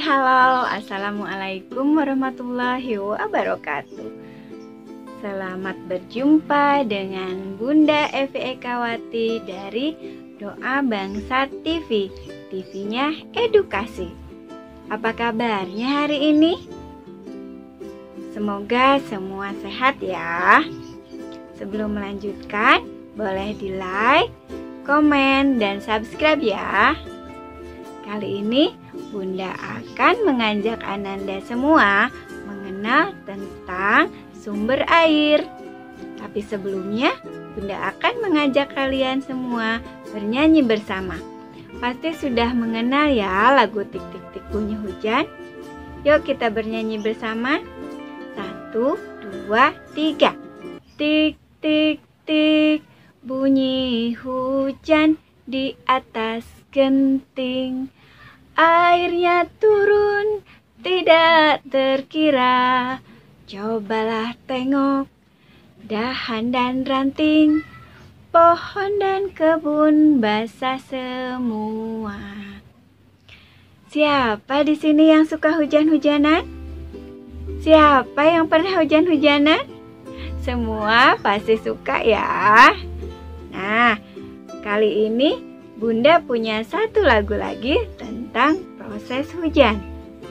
halo, assalamualaikum warahmatullahi wabarakatuh. Selamat berjumpa dengan Bunda Evi Ekawati dari Doa Bangsa TV. TV-nya edukasi. Apa kabarnya hari ini? Semoga semua sehat ya. Sebelum melanjutkan, boleh di like, komen, dan subscribe ya. Kali ini Bunda akan mengajak Ananda semua mengenal tentang sumber air. Tapi sebelumnya Bunda akan mengajak kalian semua bernyanyi bersama. Pasti sudah mengenal ya lagu Tik Tik Tik Bunyi Hujan. Yuk kita bernyanyi bersama. 1, 2, 3. Tik tik tik bunyi hujan di atas genting. Airnya turun tidak terkira. Cobalah tengok dahan dan ranting, pohon dan kebun basah semua. Siapa di sini yang suka hujan-hujanan? Siapa yang pernah hujan-hujanan? Semua pasti suka ya. Nah, kali ini Bunda punya satu lagu lagi tentang proses hujan.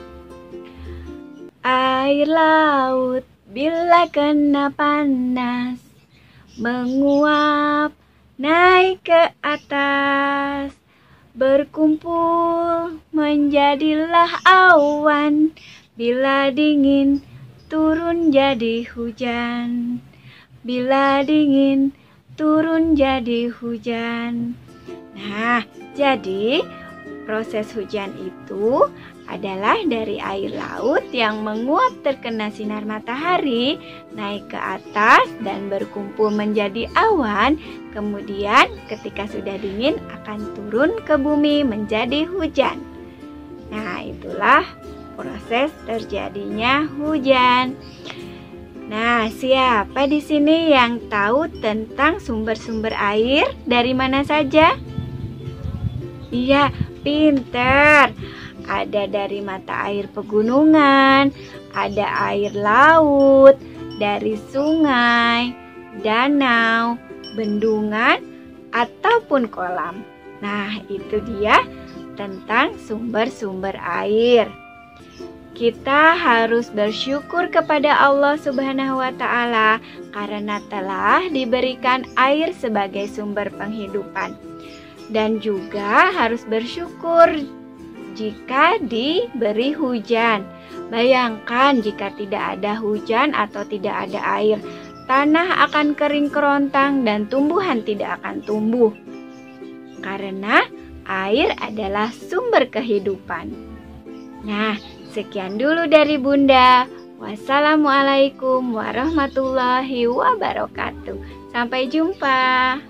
Air laut bila kena panas menguap naik ke atas, berkumpul menjadilah awan, bila dingin turun jadi hujan, bila dingin turun jadi hujan. Nah, jadi proses hujan itu adalah dari air laut yang menguap terkena sinar matahari, naik ke atas dan berkumpul menjadi awan, kemudian ketika sudah dingin akan turun ke bumi menjadi hujan. Nah, itulah proses terjadinya hujan. Nah, siapa di sini yang tahu tentang sumber-sumber air dari mana saja? Iya, pinter. Ada dari mata air pegunungan, ada air laut, dari sungai, danau, bendungan, ataupun kolam. Nah, itu dia tentang sumber-sumber air. Kita harus bersyukur kepada Allah Subhanahu wa Ta'ala karena telah diberikan air sebagai sumber penghidupan. Dan juga harus bersyukur jika diberi hujan. Bayangkan jika tidak ada hujan atau tidak ada air, tanah akan kering kerontang dan tumbuhan tidak akan tumbuh. Karena air adalah sumber kehidupan. Nah, sekian dulu dari Bunda. Wassalamualaikum warahmatullahi wabarakatuh. Sampai jumpa.